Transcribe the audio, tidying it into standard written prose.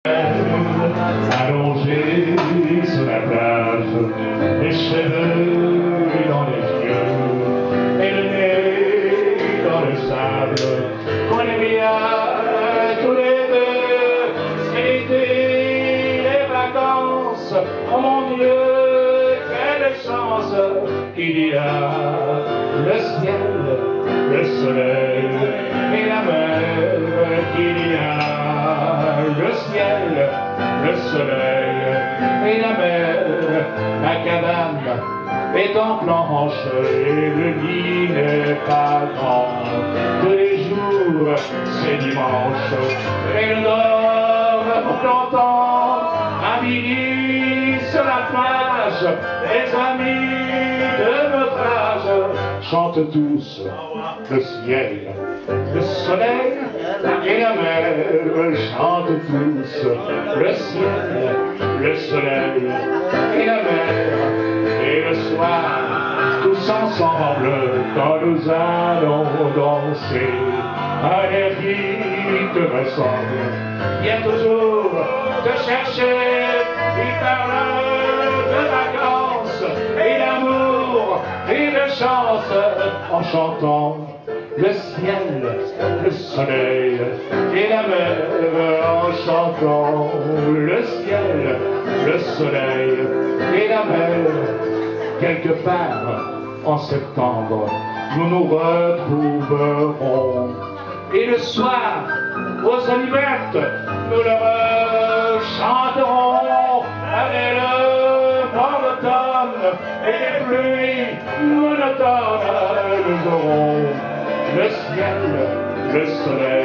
Allongé sur la plage, les cheveux dans les yeux, et le nez dans le sable, qu'on aime bien tous les deux. C'est l'été, les vacances, oh mon Dieu, quelle chance qu'il y a le ciel, le soleil et la mer, qu'il y a le ciel, le soleil et la mer. La cabane est en planche et le lit n'est pas grand. Tous les jours c'est dimanche et le dort longtemps. À midi sur la plage, les amis de notre âge chantent tous le ciel, le soleil et la mer, chantent tous le ciel, le soleil et la mer. Et le soir, tous ensemble, quand nous allons danser, à l'air rythme ressemble, vient toujours te chercher. Il parle de vacances et d'amour et de chance en chantant le ciel, le soleil et la mer, en chantant le ciel, le soleil et la mer. Quelque part en septembre, nous nous retrouverons. Et le soir, aux olivettes, nous leur chanterons avec le vent d'automne et les pluies monotones. Nous aurons le ciel, le soleil